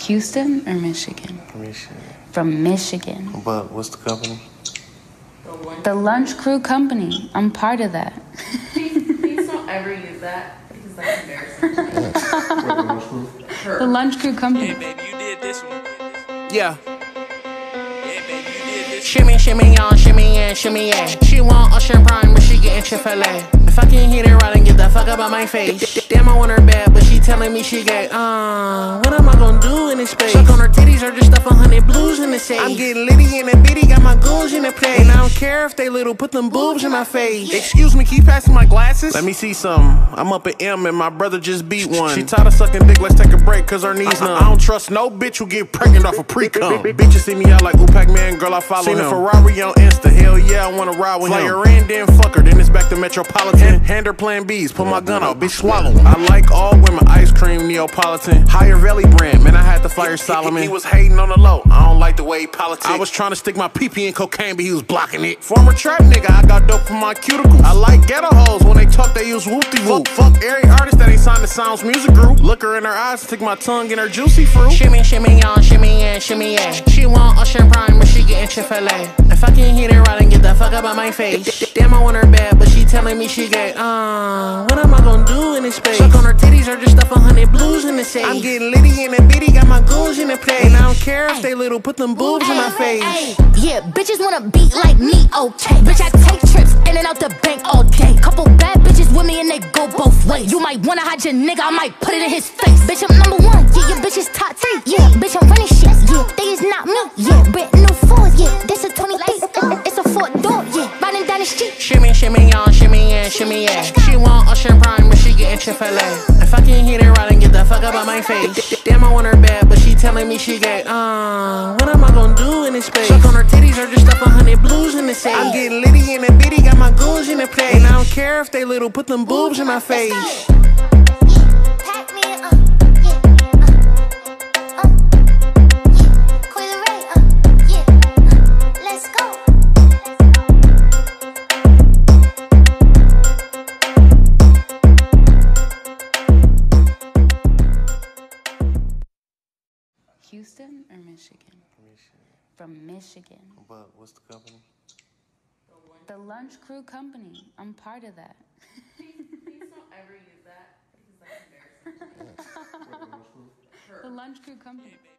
Houston or Michigan? Michigan. From Michigan. But what's the company? The Lunch Crew Company. I'm part of that. Please don't ever use that because that's embarrassing. The Lunch Crew Company. Yeah, baby, you did this one. Yeah. Yeah, baby, you did this one. Shimmy, shimmy on, shimmy yeah, shimmy yeah. She want Ocean Prime, but she getting Chick-fil-A. If I can hit it right and get the fuck up out my face. Damn, I want her bad, but she telling me she gay. What am I gonna do in this space? Suck on her titties or just stuff 100 blues in the safe. I'm getting litty in the bitty, got my goons in the play. And I don't care if they little, put them boobs in my face. Excuse me, keep passing my glasses? Let me see something. I'm up at M and my brother just beat one. She tired of sucking dick, let's take a break, cause her knees numb. I don't trust no bitch who get pregnant off a pre-cum. Bitches see me out like Packman, girl, I follow him. Seen a Ferrari on Insta, hell yeah, I wanna ride with him. Fly her in, then fuck her, then it's back to Metropolitan. Hand her plan B's, put my gun out, bitch swallow. I like all women, ice cream, Neapolitan. Higher Valley brand, man, I had to fire Solomon. He was hating on the low, I don't like the way he politics. I was trying to stick my pee-pee in cocaine, but he was blocking it. Former trap nigga, I got dope from my cuticles. I like ghetto hoes, when they talk they use whoop-de-whoop. Fuck every artist that ain't signed to Sounds Music Group. Look her in her eyes, stick my tongue in her juicy fruit. Shimmy, shimmy on, shimmy yeah, shimmy yeah. She want Ocean Prime, but she getting Chick-fil-A. If I can hit it right and get the fuck up out my face. Damn, I want her bad, but she telling me she gay. What am I gonna do in this space? Suck on her titties or just stuff 100 blues in the safe. I'm getting litty in the bitty, got my goons in the play. And I don't care if they little, put them boobs in my face. Yeah, bitches wanna beat like me, okay. Bitch, I take trips in and out the bank all day. Couple bad bitches with me and they go both ways. You might wanna hide your nigga, I might put it in his face. Bitch, I'm number one, yeah, your bitch is top 3. Yeah, bitch, I'm running shit, yeah, they is not me. Yeah, brand new fours, yeah, this a 20 feet. It's a 4-door, yeah, riding down the street. Shimmy, shimmy on, shimmy yeah, shimmy yeah. She want Ocean Prime, but she getting Chick-fil-A. If I can hit it right and get the fuck up out my face. Damn, I want her bad, but she telling me she gay. What am I gonna do in this space? Suck on her titties or just stuff 100 blues in the safe. I'm getting litty in the bitty, got my goons in the play. And I don't care if they little, put them boobs in my face. Coi Leray, yeah, let's go. Houston or Michigan? Michigan. From Michigan. But what's the company? The Lunch Crew Company. I'm part of that. Please don't ever use that because that's embarrassing. The Lunch Crew Company.